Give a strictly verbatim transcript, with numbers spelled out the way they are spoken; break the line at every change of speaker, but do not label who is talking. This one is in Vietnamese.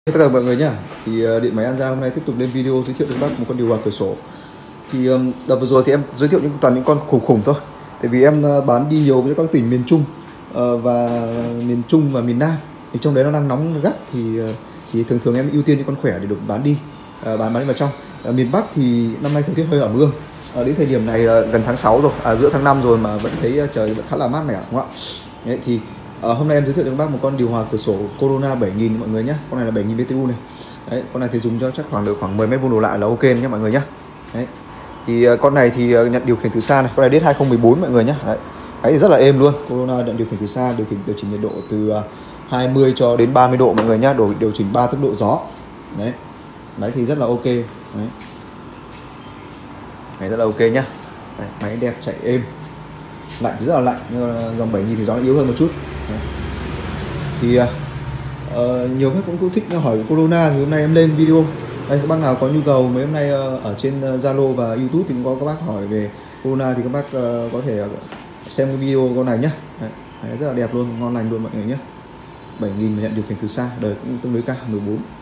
Tất cả mọi người nhá, thì uh, điện máy An Giang hôm nay tiếp tục lên video giới thiệu cho các bác một con điều hòa cửa sổ. Thì um, đợt vừa rồi thì em giới thiệu những toàn những con khủng khủng thôi. Tại vì em uh, bán đi nhiều với các tỉnh miền Trung uh, và miền Trung và miền Nam. Thì trong đấy nó đang nóng gắt thì uh, thì thường thường em ưu tiên những con khỏe để được bán đi, uh, bán bán đi vào trong. Uh, miền Bắc thì năm nay thời tiết hơi ẩm ương. Uh, đến thời điểm này uh, gần tháng sáu rồi, à, giữa tháng năm rồi mà vẫn thấy uh, trời vẫn khá là mát mẻ đúng không ạ? Đấy, thì À, hôm nay em giới thiệu cho các bác một con điều hòa cửa sổ Corona bảy nghìn mọi người nhé. Con này là bảy nghìn bê tê u này. Đấy, con này thì dùng cho chắc khoảng được khoảng mười mét vuông đổ lại là ok nhé mọi người nhé. Đấy. Thì uh, con này thì uh, nhận điều khiển từ xa này, con này đến hai không một bốn mọi người nhé. Đấy. Đấy thì rất là êm luôn. Corona nhận điều khiển từ xa, điều khiển điều chỉnh nhiệt độ từ uh, hai mươi cho đến ba mươi độ mọi người nhé, đổi điều chỉnh ba tốc độ gió. Đấy. Máy thì rất là ok. Đấy. Máy rất là ok nhá. Đấy, máy đẹp chạy êm. Lạnh thì rất là lạnh, nhưng mà dòng bảy nghìn thì gió nó yếu hơn một chút. Đấy. Thì uh, nhiều khách cũng, cũng thích hỏi Corona thì hôm nay em lên video. Đây, các bác nào có nhu cầu mấy hôm nay uh, ở trên Zalo và YouTube thì cũng có các bác hỏi về Corona thì các bác uh, có thể xem cái video con này nhé. Đấy, rất là đẹp luôn, ngon lành luôn mọi người nhé. bảy nghìn mà nhận điều khiển từ xa, đời cũng tương đối cao, mười bốn.